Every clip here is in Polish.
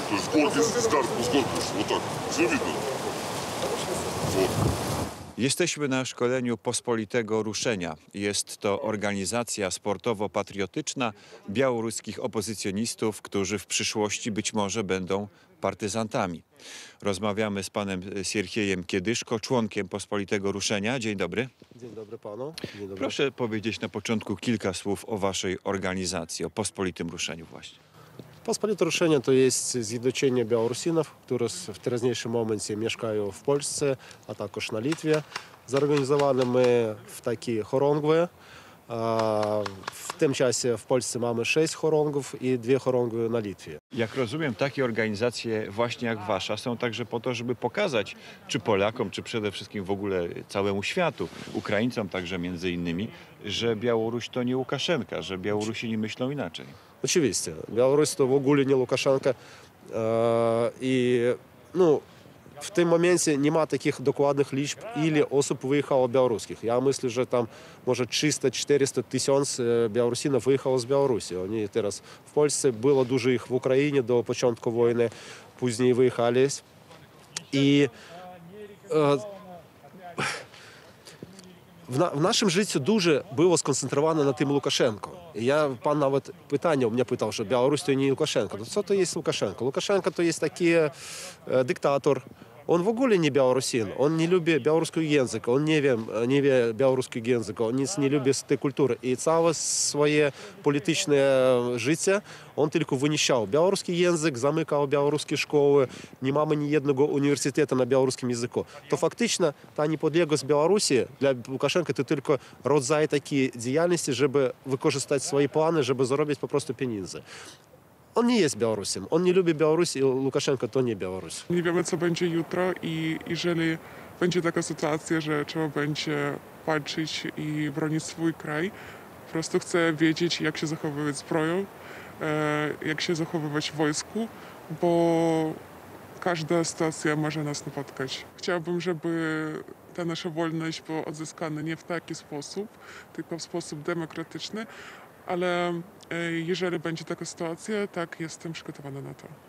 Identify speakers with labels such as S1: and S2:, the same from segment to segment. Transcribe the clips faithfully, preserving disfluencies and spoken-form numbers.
S1: То есть гордый старт с гордостью. Вот так. Все видно? Вот.
S2: Jesteśmy na szkoleniu Pospolitego Ruszenia. Jest to organizacja sportowo-patriotyczna białoruskich opozycjonistów, którzy w przyszłości być może będą partyzantami. Rozmawiamy z panem Sierhiejem Kiedyszko, członkiem Pospolitego Ruszenia. Dzień dobry.
S3: Dzień dobry panu. Dzień dobry.
S2: Proszę powiedzieć na początku kilka słów o waszej organizacji, o Pospolitym Ruszeniu właśnie.
S3: Pospolite Ruszenie to jest zjednoczenie Białorusinów, które w teraźniejszym momencie mieszkają w Polsce, a także na Litwie. Zorganizowali my w takiej chorągwie. W tym czasie w Polsce mamy sześć chorągów i dwie chorągwie na Litwie.
S2: Jak rozumiem, takie organizacje właśnie jak wasza są także po to, żeby pokazać czy Polakom, czy przede wszystkim w ogóle całemu światu, Ukraińcom także między innymi, że Białoruś to nie Łukaszenka, że Białorusini myślą inaczej.
S3: Oczywiście. Białoruś to w ogóle nie Łukaszenka i no, w tym momencie nie ma takich dokładnych liczb, ile osób wyjechało białoruskich. Ja myślę, że tam może trzysta czterysta tysięcy Białorusinów wyjechało z Białorusi. Oni teraz w Polsce, było dużo ich w Ukrainie do początku wojny, później wyjechali. I e, w, na, w naszym życiu dużo było skoncentrowane na tym Łukaszenko. I ja, pan nawet pytanie u mnie pytał, że Białoruś to nie Łukaszenko. No co to jest Łukaszenko? Łukaszenko to jest taki e, dyktator. On w ogóle nie Białorusin, on nie lubi białoruskiego języka, on nie wie, nie wie białoruskiego języka, on nic nie lubi tej kultury. I całe swoje polityczne życie on tylko wyniesiał białoruski język, zamykał białoruskie szkoły, nie mamy ani jednego uniwersytetu na białoruskim języku. To faktycznie ta niepodległość Białorusi dla Łukaszenki to tylko rodzaj takiej działalności, żeby wykorzystać swoje plany, żeby zarobić po prostu pieniądze. On nie jest Białorusem, on nie lubi Białorusi i Łukaszenko to nie Białoruś.
S4: Nie wiemy, co będzie jutro i jeżeli będzie taka sytuacja, że trzeba będzie walczyć i bronić swój kraj, po prostu chcę wiedzieć, jak się zachowywać zbroją, jak się zachowywać w wojsku, bo każda sytuacja może nas napotkać. Chciałabym, żeby ta nasza wolność była odzyskana nie w taki sposób, tylko w sposób demokratyczny, ale jeżeli będzie taka sytuacja, tak, jestem przygotowana na to.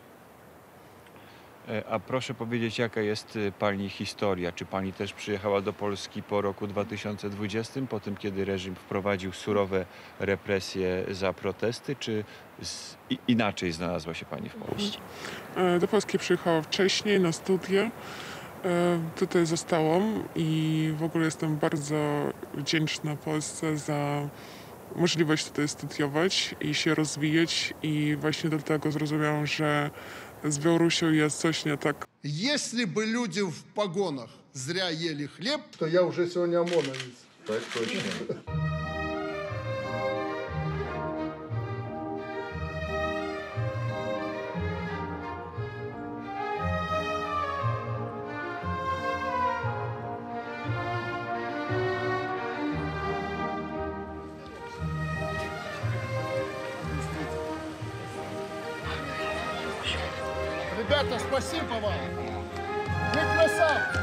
S2: A proszę powiedzieć, jaka jest pani historia? Czy pani też przyjechała do Polski po roku dwa tysiące dwudziestym, po tym, kiedy reżim wprowadził surowe represje za protesty, czy z, i, inaczej znalazła się pani w Polsce?
S4: Do Polski przyjechałam wcześniej na studia. Tutaj zostałam i w ogóle jestem bardzo wdzięczna Polsce za możliwość tutaj studiować i się rozwijać i właśnie dlatego zrozumiałam, że z Białorusią jest coś nie tak.
S5: Если бы люди в погонах зря ели хлеб, то я уже сегодня ОМОНовец.
S1: Так точно.
S5: Ребята, спасибо вам! Вы красавцы!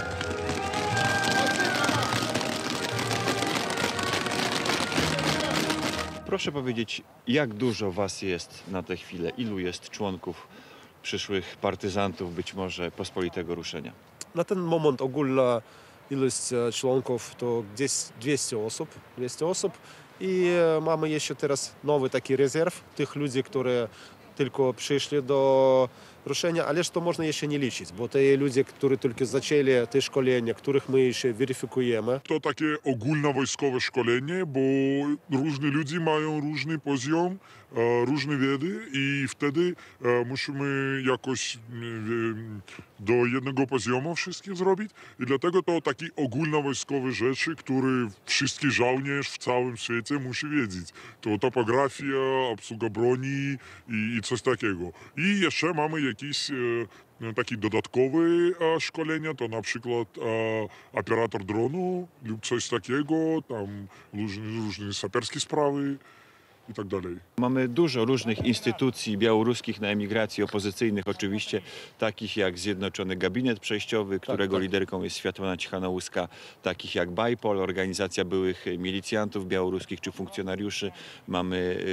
S2: Proszę powiedzieć, jak dużo was jest na tę chwilę? Ilu jest członków, przyszłych partyzantów, być może Pospolitego Ruszenia?
S3: Na ten moment ogólna ilość członków to gdzieś dwieście osób. dwieście osób. I mamy jeszcze teraz nowy taki rezerw tych ludzi, którzy tylko przyszli do ruszenia, ale to można jeszcze nie liczyć, bo te ludzie, którzy tylko zaczęli te szkolenia, których my jeszcze weryfikujemy.
S1: To takie ogólnowojskowe szkolenie, bo różni ludzie mają różny poziom, różne wiedzy i wtedy musimy jakoś do jednego poziomu wszystkich zrobić i dlatego to takie ogólnowojskowe rzeczy, które wszystki żołnierz w całym świecie musi wiedzieć. To topografia, obsługa broni i, i coś takiego. I jeszcze mamy jakieś e, takie dodatkowe e, szkolenia, to na przykład e, operator dronu lub coś takiego, tam różne, różne saperskie sprawy i tak dalej.
S2: Mamy dużo różnych instytucji białoruskich na emigracji, opozycyjnych oczywiście, takich jak Zjednoczony Gabinet Przejściowy, którego
S3: tak.
S2: liderką jest Światłana Cichanouska, takich jak Bajpol, organizacja byłych milicjantów białoruskich czy funkcjonariuszy. Mamy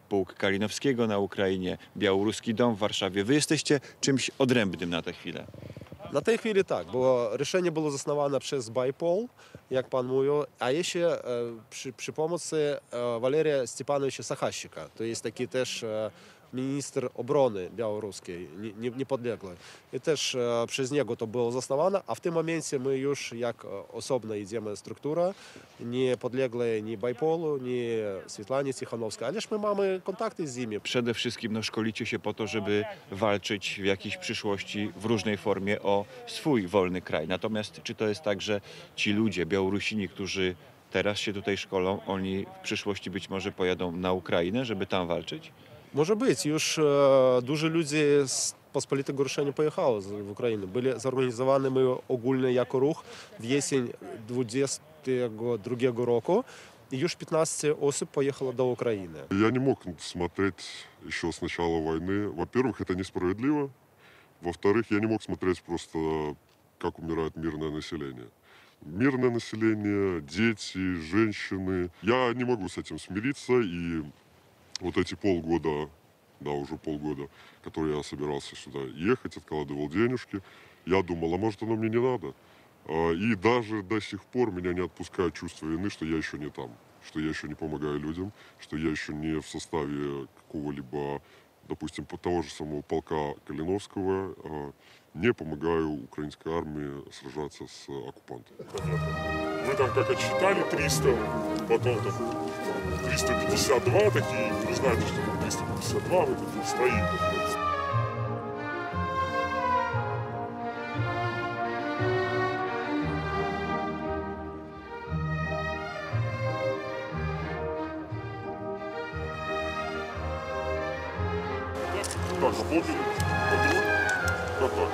S2: pułk Kalinowskiego na Ukrainie, Białoruski Dom w Warszawie. Wy jesteście czymś odrębnym na tę chwilę.
S3: Na tej chwili tak, bo решение było zasnowane przez Байпол, jak pan mówił, a jeszcze e, przy, przy pomocy e, Waleria Stepanowicza Sachasika. To jest taki też e, minister obrony białoruskiej, nie, nie, niepodległej. I też e, przez niego to było zasnowane, a w tym momencie my już jak osobna idziemy struktura, nie podległej ni Байполу, ni Swietlanie Cichanowskiej, ależ my mamy kontakty z nimi.
S2: Przede wszystkim no, szkolicie się po to, żeby walczyć w jakiejś przyszłości w różnej formie o swój wolny kraj. Natomiast czy to jest tak, że ci ludzie, Białorusini, którzy teraz się tutaj szkolą, oni w przyszłości być może pojadą na Ukrainę, żeby tam walczyć?
S3: Może być, już e, dużo ludzi z pospolitego ruszenia pojechało z, w Ukrainę. Byli zorganizowani my ogólnie jako ruch w jesień dwudziestego drugiego roku i już piętnaście osób pojechało do Ukrainy.
S6: Я не мог смотреть еще с начала войны. Во-первых, это несправедливо. Во-вторых, я не мог смотреть просто, как умирает мирное население. Мирное население, дети, женщины. Я не могу с этим смириться. И вот эти полгода, да, уже полгода, которые я собирался сюда ехать, откладывал денежки, я думал, а может, оно мне не надо. А, И даже до сих пор меня не отпускает чувство вины, что я еще не там, что я еще не помогаю людям, что я еще не в составе какого-либо, допустим, по- того же самого полка Калиновского, а, не помогаю украинской армии сражаться с оккупантом.
S1: Мы там как отсчитали триста, потом там триста пятьдесят два такие. Вы знаете, что там триста пятьдесят два вот это стоит. Так, хлопили. Как так?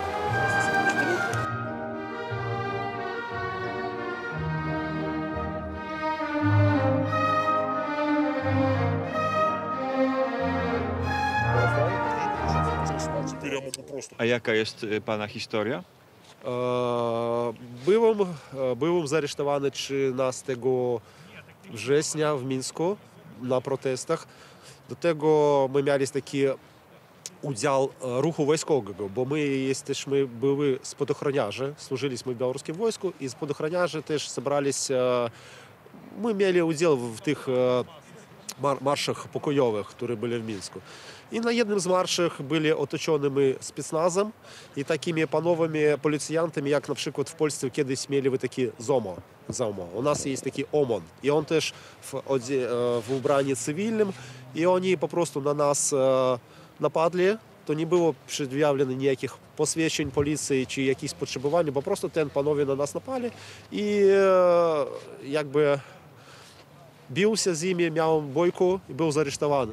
S1: Теперь я могу просто...
S2: A jaka jest y, pana historia?
S3: Е, Byłem, e, byłem zaresztowany trzynastego września w Mińsku na protestach. Do tego my mieliśmy taki udział e, ruchu wojskowego, bo my jesteśmy, były spadochroniarze, służyliśmy w białoruskim wojsku i spadochroniarze też zebraliśmy, e, my mieli udział w tych e, mar- marszach pokojowych, które były w Mińsku. I na jednym z marszów byli otoczeni my specnazem i takimi panowymi policjantami, jak na przykład w Polsce kiedyś mieli wy taki ZOMO. ZOMO. U nas jest taki OMON i on też w, odzie- e, w ubraniu cywilnym i oni po prostu na nas e, napadli. To nie było przedstawione ніяких посвідчень policji czy jakichś potrzebowań, po prostu ten panowie na nas napali i e, jakby bił się z nimi, miał bojku i był zaresztowany.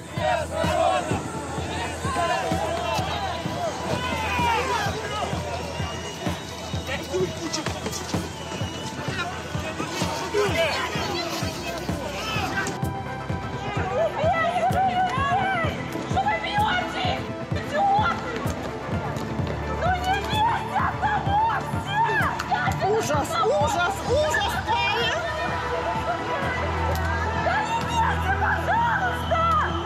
S7: Что вы бьете? Идиоты! Ну не верьте одному все! Ужас, ужас, ужас творит! Да не верьте, пожалуйста!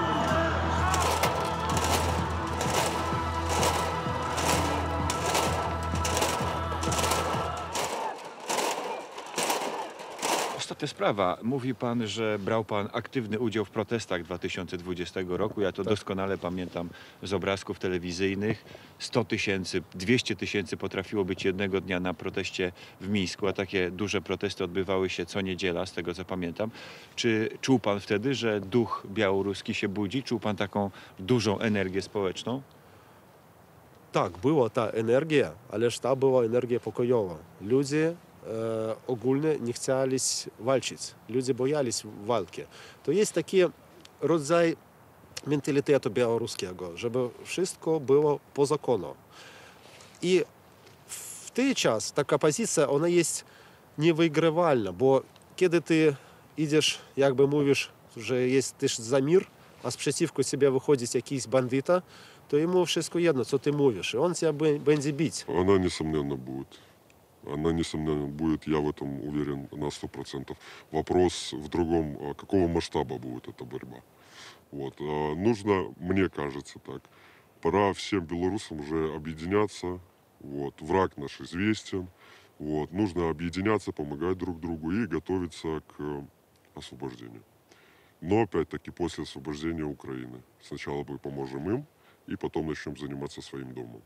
S2: Ostatnia sprawa. Mówi pan, że brał pan aktywny udział w protestach dwa tysiące dwudziestego roku. Ja to doskonale pamiętam z obrazków telewizyjnych. sto tysięcy, dwieście tysięcy potrafiło być jednego dnia na proteście w Mińsku, a takie duże protesty odbywały się co niedziela, z tego co pamiętam. Czy czuł pan wtedy, że duch białoruski się budzi? Czuł pan taką dużą energię społeczną?
S3: Tak, była ta energia, ależ ta była energia pokojowa. Ludzie e, ogólnie nie chcieli walczyć. Ludzie boялись walki. To jest taki rodzaj mentalitetu białoruskiego, żeby wszystko było po zakonu. I w ten czas taka pozycja, ona jest niewygrywalna, bo kiedy ty idziesz, jakby mówisz, że jesteś za mir, a sprzeciwko ciebie wychodzi jakiś bandyta, to ему wszystko jedno, co ty mówisz, i on cię бе- będzie bić.
S6: Она, несомненно, будет. Она, несомненно, будет, я в этом уверен на сто процентов. Вопрос в другом, а какого масштаба будет эта борьба. Вот. А нужно, мне кажется так, пора всем белорусам уже объединяться. Вот. Враг наш известен. Вот. Нужно объединяться, помогать друг другу и готовиться к освобождению. Но опять-таки после освобождения Украины. Сначала мы поможем им, и потом начнем заниматься своим домом.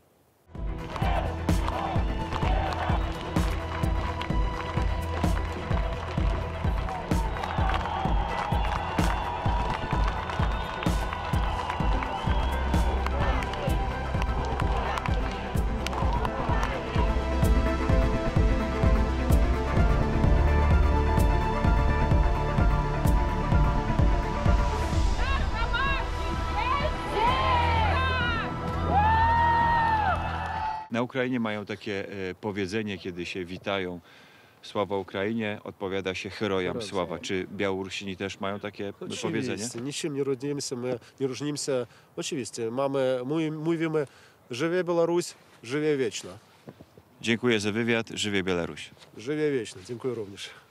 S2: Na Ukrainie mają takie e, powiedzenie, kiedy się witają. Sława Ukrainie, odpowiada się herojam
S3: Herojam
S2: sława. Czy Białorusini też mają takie powiedzenie?
S3: Oczywiście, niczym nie różnimy, my nie różnimy. Oczywiście, mamy, my mówimy, żywie Białoruś, żywie wieczna.
S2: Dziękuję za wywiad. Żywie Białoruś.
S3: Żywie wieczna. Dziękuję również.